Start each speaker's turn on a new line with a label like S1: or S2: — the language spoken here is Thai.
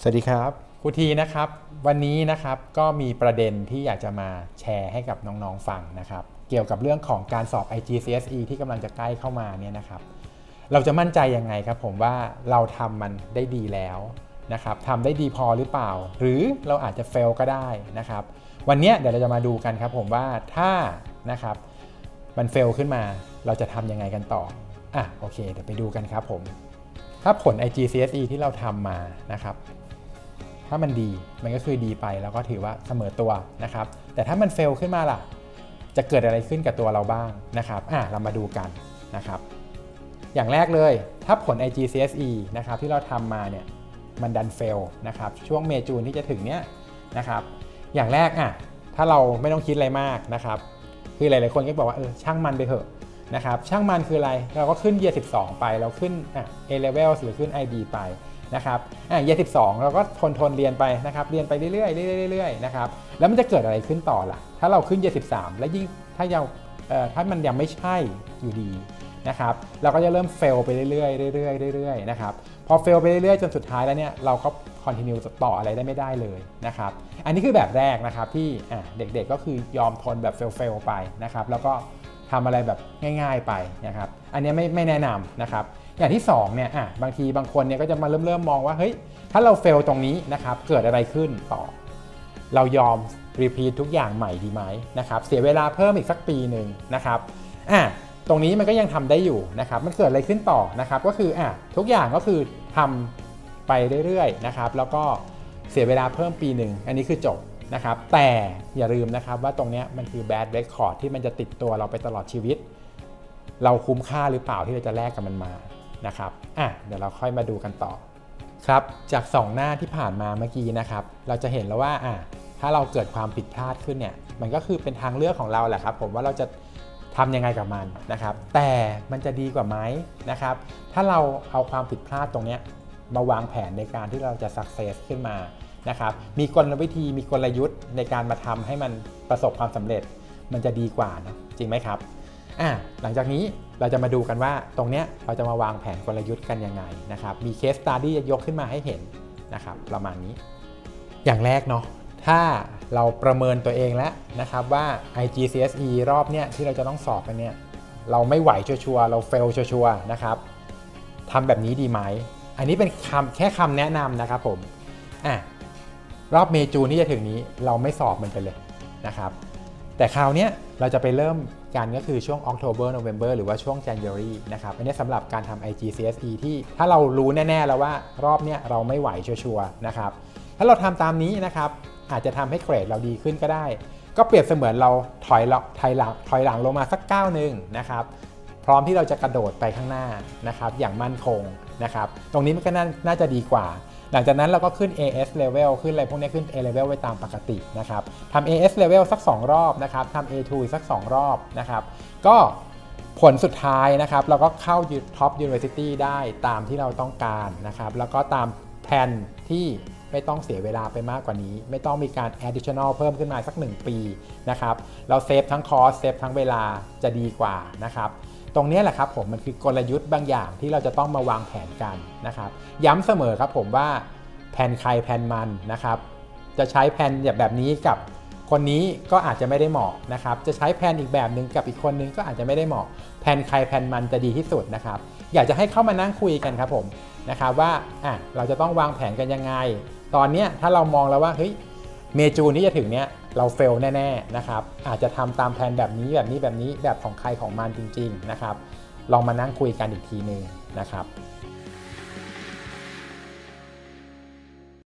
S1: สวัสดีครับครูทีนะครับวันนี้นะครับก็มีประเด็นที่อยากจะมาแชร์ให้กับน้องๆฟังนะครับเกี่ยวกับเรื่องของการสอบ IGCSE ที่กำลังจะใกล้เข้ามาเนี่ยนะครับเราจะมั่นใจยังไงครับผมว่าเราทำมันได้ดีแล้วนะครับทำได้ดีพอหรือเปล่าหรือเราอาจจะเฟลก็ได้นะครับวันนี้เดี๋ยวเราจะมาดูกันครับผมว่าถ้านะครับมันเฟลขึ้นมาเราจะทำยังไงกันต่อโอเคเดี๋ยวไปดูกันครับผมถ้าผล IGCSE ที่เราทำมานะครับถ้ามันดีมันก็คือดีไปแล้วก็ถือว่าเสมอตัวนะครับแต่ถ้ามันเฟลขึ้นมาล่ะจะเกิดอะไรขึ้นกับตัวเราบ้างนะครับเรามาดูกันนะครับอย่างแรกเลยถ้าผล IGCSE นะครับที่เราทำมาเนี่ยมันดันเฟลนะครับช่วงเมจูนที่จะถึงเนี้ยนะครับอย่างแรกถ้าเราไม่ต้องคิดอะไรมากนะครับคือหลายๆคนก็บอกว่าช่างมันไปเถอะนะครับช่างมันคืออะไรเราก็ขึ้น Year 12ไปเราขึ้นA Level หรือขึ้น IB ไปนะครับYear 12เราก็ทนเรียนไปนะครับเรียนไปเรื่อยๆเรื่อยๆนะครับแล้วมันจะเกิดอะไรขึ้นต่อล่ะถ้าเราขึ้น Year 13และยิ่งถ้ามันยังไม่ใช่อยู่ดีนะครับเราก็จะเริ่มเฟลไปเรื่อยๆเรื่อยๆนะครับพอเฟลไปเรื่อยๆจนสุดท้ายแล้วเนี่ยเราก็คอนติเนียต่ออะไรได้ไม่ได้เลยนะครับอันนี้คือแบบแรกนะครับที่เด็กๆก็คือยอมทนแบบเฟลไปนะครับแล้วก็ทำอะไรแบบง่ายๆไปนะครับอันนี้ไม่แนะนำนะครับอย่างที่2เนี่ยบางทีบางคนเนี่ยก็จะมาเริ่มมองว่าเฮ้ยถ้าเราเฟลตรงนี้นะครับเกิดอะไรขึ้นต่อเรายอมรีพีททุกอย่างใหม่ดีไหมนะครับเสียเวลาเพิ่มอีกสักปีหนึ่งนะครับตรงนี้มันก็ยังทำได้อยู่นะครับมันเกิดอะไรขึ้นต่อนะครับก็คือทุกอย่างก็คือทำไปเรื่อยๆนะครับแล้วก็เสียเวลาเพิ่มปีหนึ่งอันนี้คือจบนะครับแต่อย่าลืมนะครับว่าตรงนี้มันคือ bad record ที่มันจะติดตัวเราไปตลอดชีวิตเราคุ้มค่าหรือเปล่าที่เราจะแลกกับมันมานะครับเดี๋ยวเราค่อยมาดูกันต่อครับจาก2หน้าที่ผ่านมาเมื่อกี้นะครับเราจะเห็นแล้วว่าถ้าเราเกิดความผิดพลาดขึ้นเนี่ยมันก็คือเป็นทางเลือกของเราแหละครับผมว่าเราจะทำยังไงกับมันนะครับแต่มันจะดีกว่าไหมนะครับถ้าเราเอาความผิดพลาดตรงนี้มาวางแผนในการที่เราจะ success ขึ้นมานะครับมีกลวิธีมีกลยุทธ์ในการมาทำให้มันประสบความสำเร็จมันจะดีกว่านะจริงไหมครับหลังจากนี้เราจะมาดูกันว่าตรงเนี้ยเราจะมาวางแผนกลยุทธ์กันยังไงนะครับมีเคสสตั๊ดดี้ยกขึ้นมาให้เห็นนะครับประมาณนี้อย่างแรกเนาะถ้าเราประเมินตัวเองแล้วนะครับว่า IGCSE รอบเนี้ยที่เราจะต้องสอบกันเนี่ยเราไม่ไหวชัวร์เราเฟลชัวร์นะครับทำแบบนี้ดีไหมอันนี้เป็นแค่คำแนะนำนะครับผมรอบเมจูนที่จะถึงนี้เราไม่สอบมันไปเลยนะครับแต่คราวนี้เราจะไปเริ่มกันก็คือช่วง October November หรือว่าช่วง January นะครับอันนี้สำหรับการทำ IGCSE ที่ถ้าเรารู้แน่ๆแล้วว่ารอบนี้เราไม่ไหวชัวร์นะครับถ้าเราทำตามนี้นะครับอาจจะทำให้เกรดเราดีขึ้นก็ได้ก็เปรียบเสมือนเราถอยหลังลงมาสักก้าวหนึ่งนะครับพร้อมที่เราจะกระโดดไปข้างหน้านะครับอย่างมั่นคงนะครับตรงนี้มันก็น่าจะดีกว่าหลังจากนั้นเราก็ขึ้น AS level ขึ้นอะไรพวกนี้ขึ้น A level ไว้ตามปกตินะครับทำ AS level สัก2รอบนะครับทำ A2 สัก2รอบนะครับก็ผลสุดท้ายนะครับเราก็เข้า Top University ได้ตามที่เราต้องการนะครับแล้วก็ตามแผนที่ไม่ต้องเสียเวลาไปมากกว่านี้ไม่ต้องมีการ additional เพิ่มขึ้นมาสัก1ปีนะครับเราเซฟทั้งคอสเซฟทั้งเวลาจะดีกว่านะครับตรงนี้แหละครับผมมันคือกลยุทธ์บางอย่างที่เราจะต้องมาวางแผนกันนะครับย้ำเสมอครับผมว่าแผนใครแผนมันนะครับจะใช้แผนแบบนี้กับคนนี้ก็อาจจะไม่ได้เหมาะนะครับจะใช้แผนอีกแบบหนึ่งกับอีกคนนึงก็อาจจะไม่ได้เหมาะแผนใครแผนมันจะดีที่สุดนะครับอยากจะให้เข้ามานั่งคุยกันครับผมนะครับว่าเราจะต้องวางแผนกันยังไงตอนนี้ถ้าเรามองแล้วว่าเฮ้ยเมจูนที่จะถึงเนี้ยเราเฟลแน่ๆนะครับอาจจะทำตามแผนแบบนี้แบบของใครของมันจริงๆนะครับลองมานั่งคุยกันอีกทีนึงนะครับ